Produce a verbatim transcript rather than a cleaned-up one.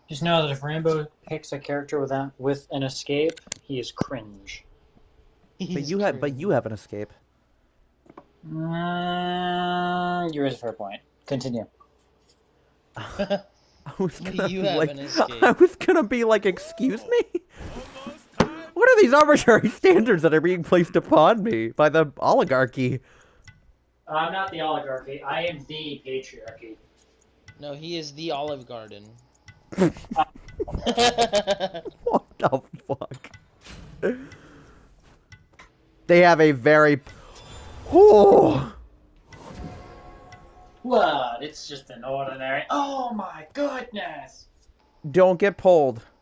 Just know that if Rainbow picks a character with that with an escape, he is cringe. He's But you have, but you have an escape. Mm, you raise a fair point. Continue. I was gonna You be have like, an escape. I was gonna be like, excuse me? What are these arbitrary standards that are being placed upon me by the oligarchy? I'm not the oligarchy. I am the patriarchy. No, he is the Olive Garden. What the fuck? They have a very... Oh! What? It's just an ordinary... Oh my goodness! Don't get pulled.